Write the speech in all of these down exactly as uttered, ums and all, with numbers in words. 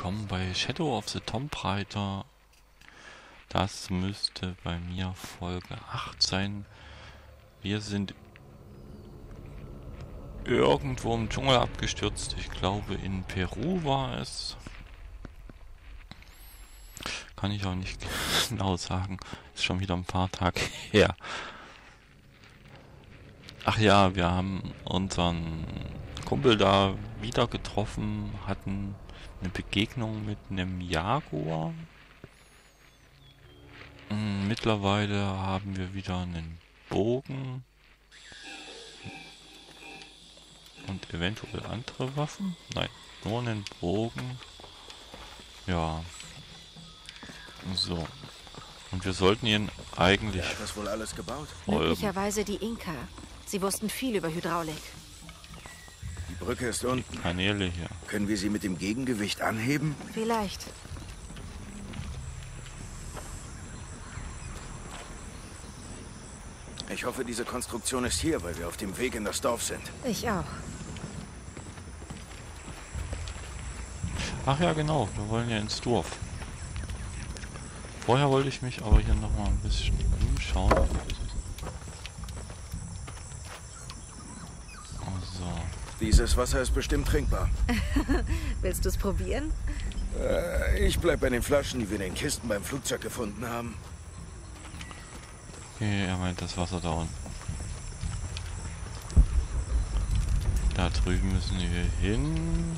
willkommen bei Shadow of the Tomb Raider. Das müsste bei mir Folge acht sein. Wir sind irgendwo im Dschungel abgestürzt. Ich glaube in Peru war es. Kann ich auch nicht genau sagen. Ist schon wieder ein paar Tage her. Ach ja, wir haben unseren Kumpel da wieder getroffen, hatten eine Begegnung mit einem Jaguar. Mittlerweile haben wir wieder einen Bogen und eventuell andere Waffen. Nein, nur einen Bogen. Ja. So. Und wir sollten ihn eigentlich Wer hat das wohl alles gebaut? folgen. Möglicherweise die Inka. Sie wussten viel über Hydraulik. Die Brücke ist unten. Kanäle hier. Können wir sie mit dem Gegengewicht anheben? Vielleicht. Ich hoffe, diese Konstruktion ist hier, weil wir auf dem Weg in das Dorf sind. Ich auch. Ach ja, genau. Wir wollen ja ins Dorf. Vorher wollte ich mich aber hier noch mal ein bisschen umschauen. So. Dieses Wasser ist bestimmt trinkbar. Willst du es probieren? Äh, ich bleib bei den Flaschen, die wir in den Kisten beim Flugzeug gefunden haben. Okay, er meint das Wasser da unten. Da drüben müssen wir hin.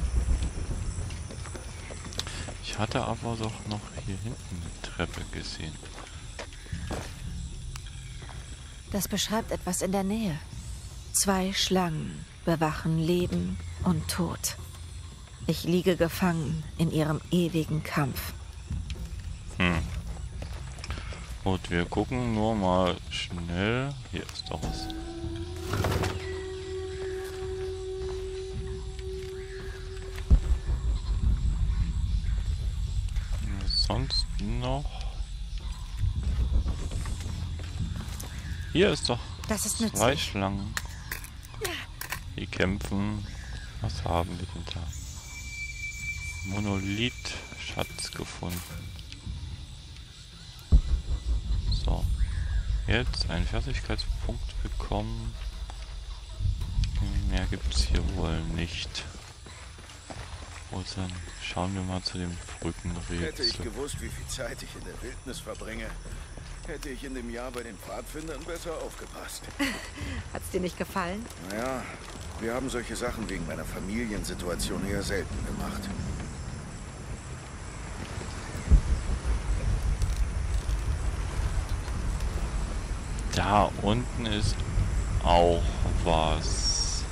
Ich hatte aber doch noch hier hinten eine Treppe gesehen. Das beschreibt etwas in der Nähe. Zwei Schlangen bewachen Leben und Tod. Ich liege gefangen in ihrem ewigen Kampf. Hm. Gut, wir gucken nur mal schnell. Hier ist doch was. Was sonst noch? Hier ist doch Das ist zwei nützlich. Schlangen. Die kämpfen. Was haben wir denn da? Monolith, Schatz gefunden. So. Jetzt einen Fertigkeitspunkt bekommen. Mehr gibt es hier wohl nicht. Und dann schauen wir mal zu dem Brückenrätsel. Hätte ich gewusst, wie viel Zeit ich in der Wildnis verbringe, hätte ich in dem Jahr bei den Pfadfindern besser aufgepasst. Hat's dir nicht gefallen? Naja, wir haben solche Sachen wegen meiner Familiensituation eher selten gemacht. Da unten ist auch was.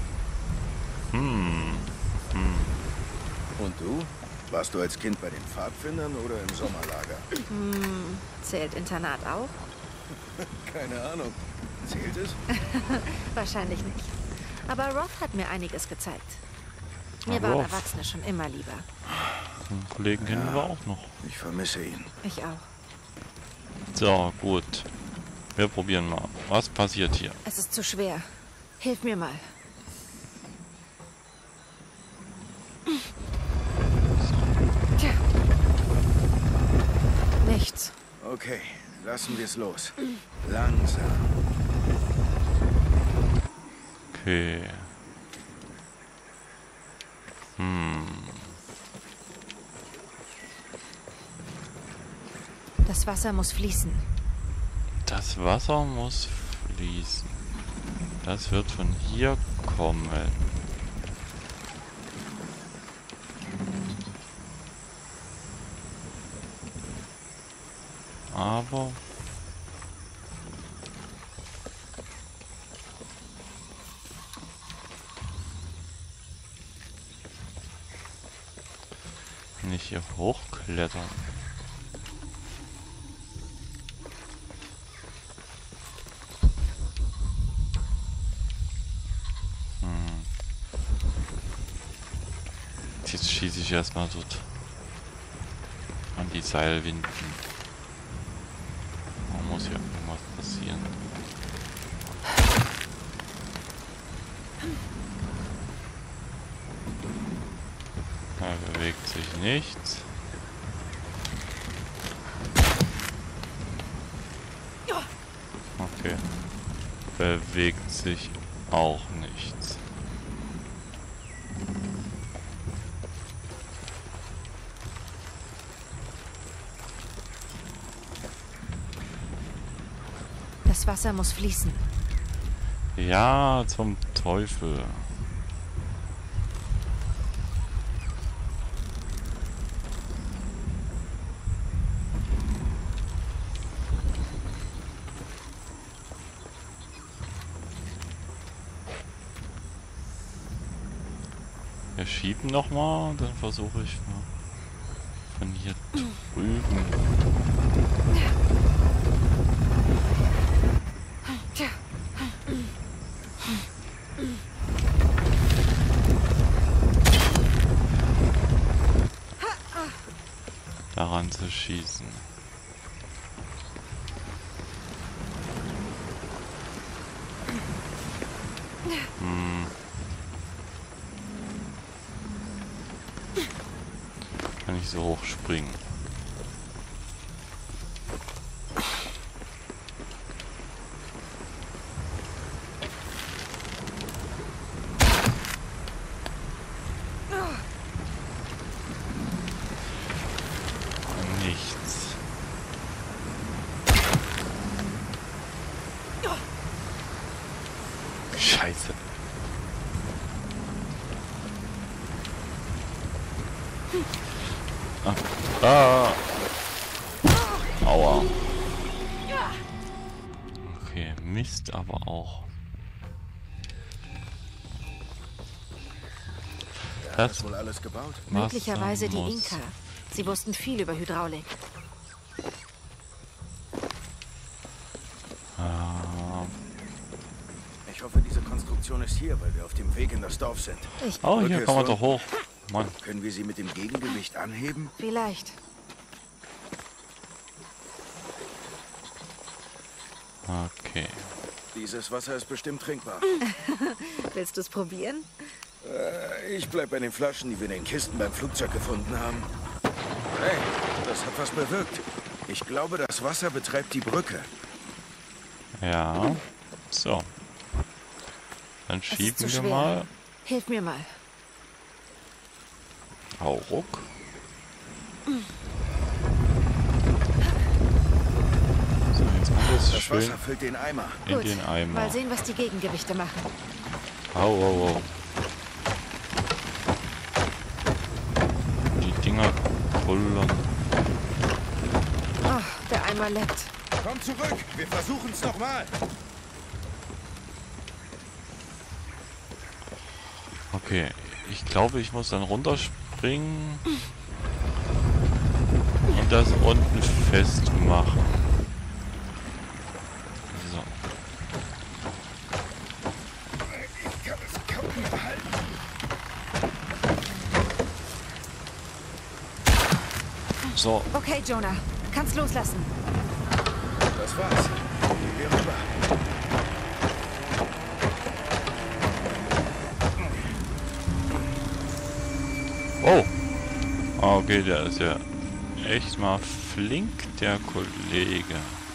Hm. Hm. Und du? Warst du als Kind bei den Pfadfindern oder im Sommerlager? Hm, zählt Internat auch? Keine Ahnung. Zählt es? Wahrscheinlich nicht. Aber Roth hat mir einiges gezeigt. Mir Aber waren Roth. Erwachsene schon immer lieber. Den Kollegen kennen Ja. wir auch noch. Ich vermisse ihn. Ich auch. So, gut. Wir probieren mal. Was passiert hier? Es ist zu schwer. Hilf mir mal. Tja. Nichts. Okay, lassen wir es los. Langsam. Okay. Hm. Das Wasser muss fließen. Das Wasser muss fließen. Das wird von hier kommen. Aber nicht hier hochklettern. Jetzt schieße ich erstmal dort an die Seilwinden. Da muss ja irgendwas passieren. Ja, wir Bewegt sich nichts. Okay. Bewegt sich auch nichts. Das Wasser muss fließen. Ja, zum Teufel. Wir schieben noch mal, dann versuche ich mal von hier drüben. Daran zu schießen. Hm. Kann ich so hoch springen? Nichts. Scheiße. Ah. Ah. Aua. Okay, Mist aber auch. Wer hat das wohl alles gebaut? Möglicherweise die muss- Inka. Sie wussten viel über Hydraulik. Ah. Ich hoffe, diese Konstruktion ist hier, weil wir auf dem Weg in das Dorf sind. Ich Oh, Brücke hier ist kann man voll. doch hoch. Mann. Können wir sie mit dem Gegengewicht anheben? vielleicht. Okay. Dieses Wasser ist bestimmt trinkbar. Willst du es probieren? Äh, ich bleib bei den Flaschen, die wir in den Kisten beim Flugzeug gefunden haben. Hey, das hat was bewirkt. Ich glaube, das Wasser betreibt die Brücke. Ja. So. Dann Es ist schieben zu wir schwer. mal. Hilf mir mal. Hauruck. So, jetzt alles Das schön Wasser füllt den Eimer. in Gut. den Eimer. Mal sehen, was die Gegengewichte machen. Au, au, au. Die Dinger kullern. Oh, der Eimer leckt. Komm zurück, wir versuchen's nochmal. Okay, ich glaube, ich muss dann runterspringen und das unten festmachen. So. Ich kann es kaum mehr halten. So, Okay, Jonah. Kannst loslassen. Das war's. Gehen wir rüber. oh. Ah, okay, der ist ja echt mal flink, der Kollege.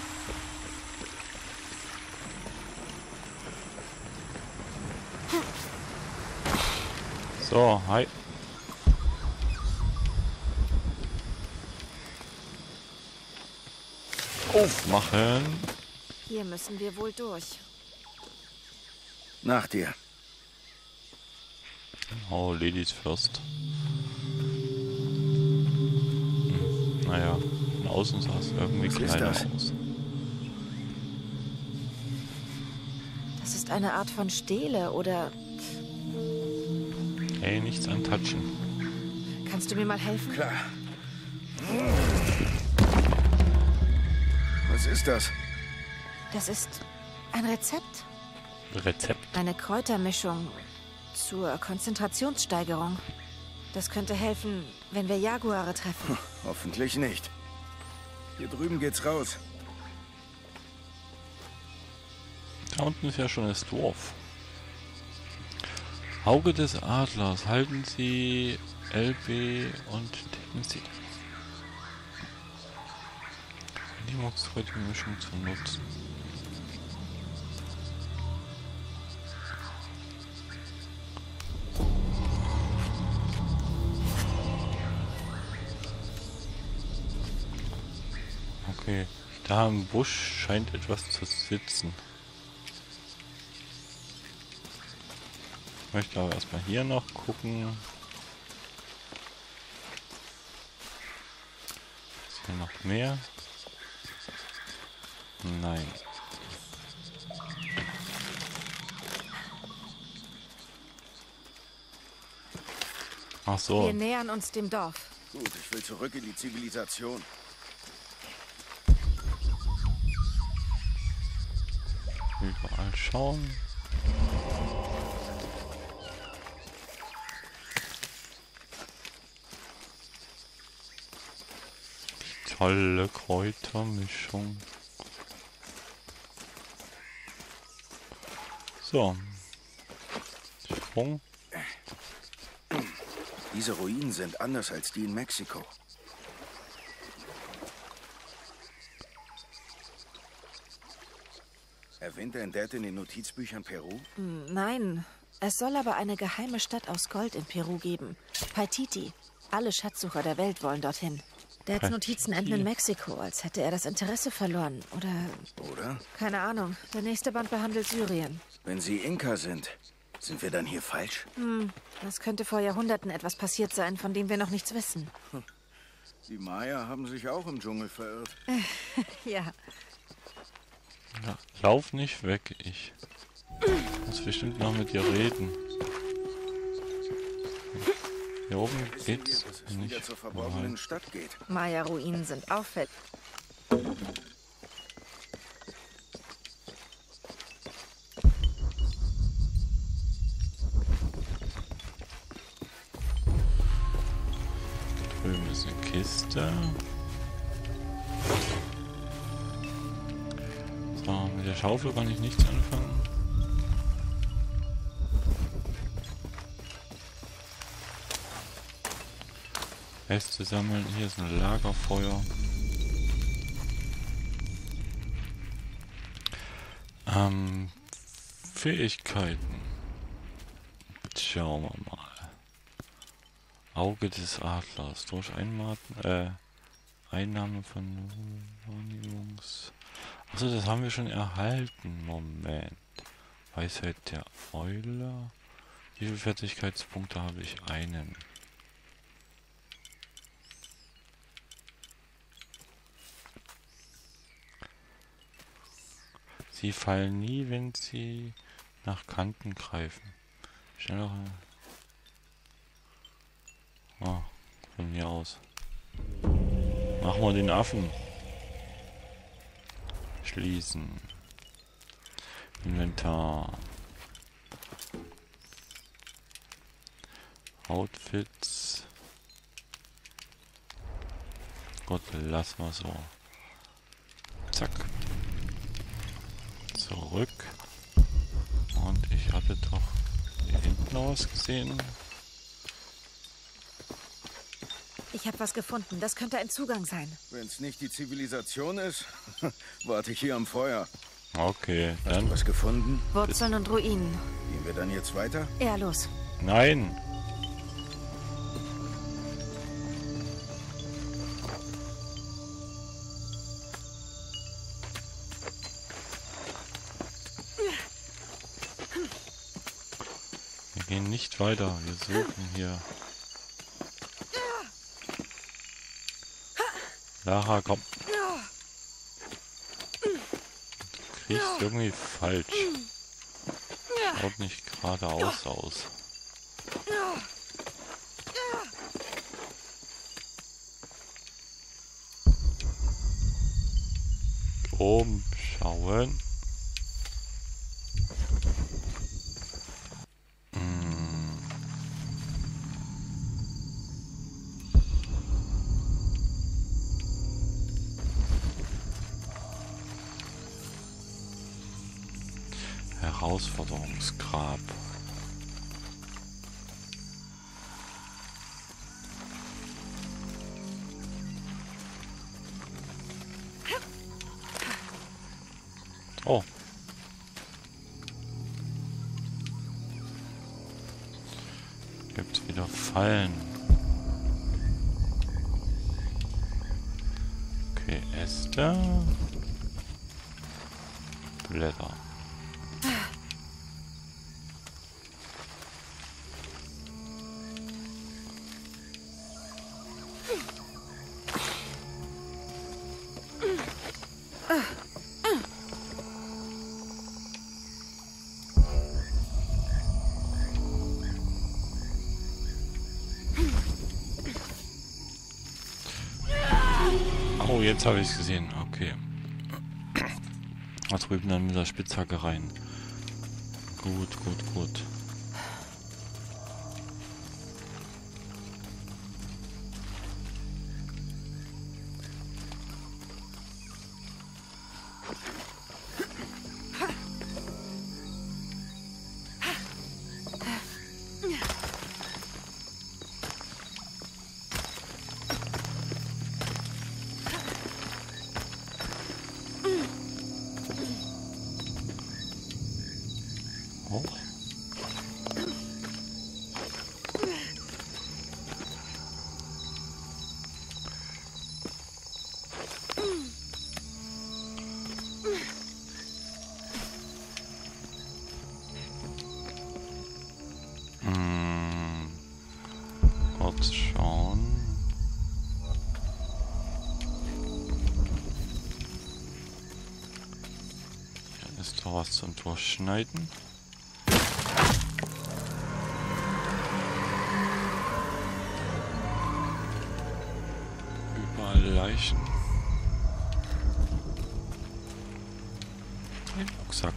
So, hi. Aufmachen. Hier müssen wir wohl durch. Nach dir. Oh, Ladies first. Hm, naja, von außen sah es irgendwie Was ist kleiner das? aus. Das ist eine Art von Stele oder... Hey, nichts antatschen. Kannst du mir mal helfen? Klar. Was ist das? Das ist ein Rezept. Rezept. Eine Kräutermischung zur Konzentrationssteigerung. Das könnte helfen, wenn wir Jaguare treffen. Hoffentlich nicht. Hier drüben geht's raus. Da unten ist ja schon das Dorf. Auge des Adlers. Halten Sie L B und tippen Sie. Linux-Mischung zu nutzen. Okay, da im Busch scheint etwas zu sitzen. Ich möchte aber erstmal hier noch gucken. Ist hier noch mehr? Nein. Ach so. Wir nähern uns dem Dorf. Gut, ich will zurück in die Zivilisation. Überall schauen. Die tolle Kräutermischung. So. Sprung. Diese Ruinen sind anders als die in Mexiko. Erwähnt der Dad in den Notizbüchern Peru? Nein, es soll aber eine geheime Stadt aus Gold in Peru geben. Paititi. Alle Schatzsucher der Welt wollen dorthin. Dads Notizen enden in Mexiko, als hätte er das Interesse verloren. Oder... Oder? Keine Ahnung. Der nächste Band behandelt Syrien. Wenn sie Inka sind, sind wir dann hier falsch? Hm, es könnte vor Jahrhunderten etwas passiert sein, von dem wir noch nichts wissen. Die Maya haben sich auch im Dschungel verirrt. Ja. Ja, lauf nicht weg, ich muss bestimmt noch mit dir reden. Hier oben geht's dass es nicht wieder zur verborgenen Stadt geht. Maya-Ruinen sind auffällig. Drüben ist eine Kiste. So, mit der Schaufel kann ich nichts anfangen. Reste sammeln. Hier ist ein Lagerfeuer. Ähm, Fähigkeiten. Schauen wir mal. Auge des Adlers. Durch Einmaten, äh, Einnahme von Wahrnehmungs... Achso, das haben wir schon erhalten. Moment. Weisheit der Eule. Wie viele Fertigkeitspunkte habe ich? Einen. Sie fallen nie, wenn sie nach Kanten greifen. Schneller. Ah, von mir aus. Machen wir den Affen. Schließen. Inventar. Outfits. Gott, lass mal so. Zack. Zurück. Und ich hatte doch hier hinten noch was gesehen. Ich habe was gefunden. Das könnte ein Zugang sein. Wenn es nicht die Zivilisation ist, warte ich hier am Feuer. Okay, Hast dann. du was gefunden? Wurzeln und Ruinen. Gehen wir dann jetzt weiter? Ja, los. Nein! Wir gehen nicht weiter. Wir suchen hier. Lara, komm. Du kriegst irgendwie falsch. Schaut nicht geradeaus aus. Oben schauen. Herausforderungsgrab. Oh. Gibt's wieder Fallen. Okay, Äste. Blätter. Oh, jetzt habe ich es gesehen. Okay. Da drüben dann mit der Spitzhacke rein. Gut, gut, gut. Hoch. Hm. Kurz schauen. Hier ist doch was zum Durchschneiden. Leichen. Ein Rucksack.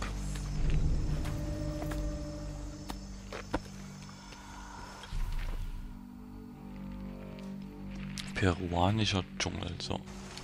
Peruanischer Dschungel, so.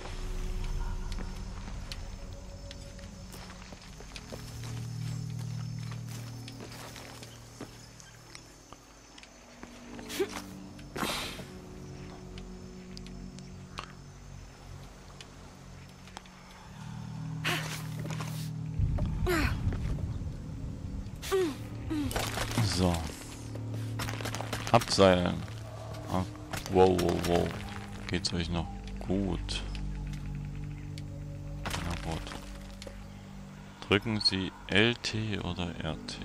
So. Abseilen. Ah, wow, wow, wow. Geht's euch noch gut? Na gut. Drücken Sie L T oder R T.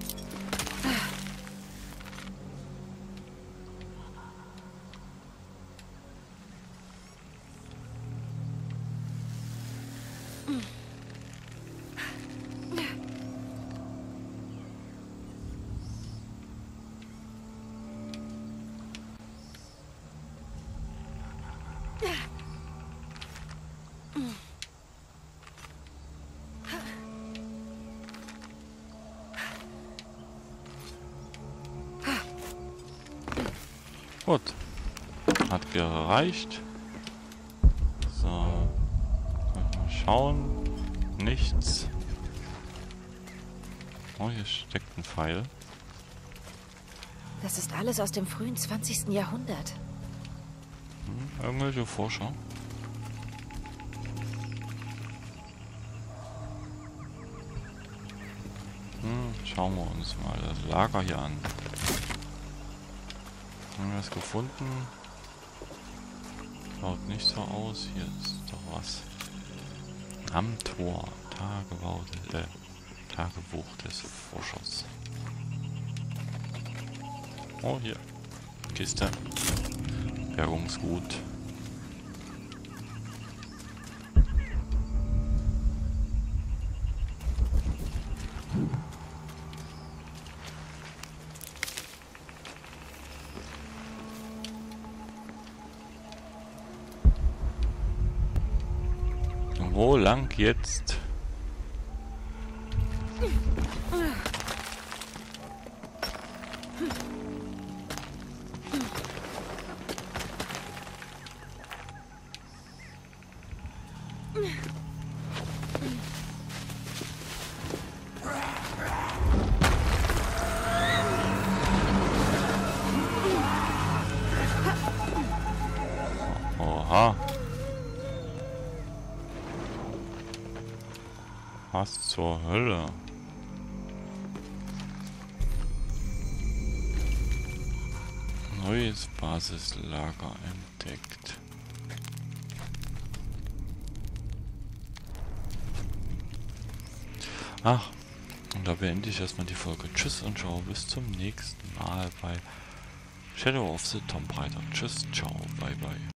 Gut. Hat gereicht. So. Mal schauen. Nichts. Oh, hier steckt ein Pfeil. Das ist alles aus dem frühen zwanzigsten Jahrhundert. Hm, irgendwelche Forscher. Hm, schauen wir uns mal das Lager hier an. Haben wir was gefunden? Schaut nicht so aus. Hier ist doch was. Am Tor. Tagebau des, äh, Tagebuch des Forschers. Oh, hier. Kiste. Bergungsgut. Wo lang jetzt? Oha. Was zur Hölle? Neues Basislager entdeckt. Ach, und da beende ich erstmal die Folge. Tschüss und ciao, bis zum nächsten Mal bei Shadow of the Tomb Raider. Tschüss, ciao, bye bye.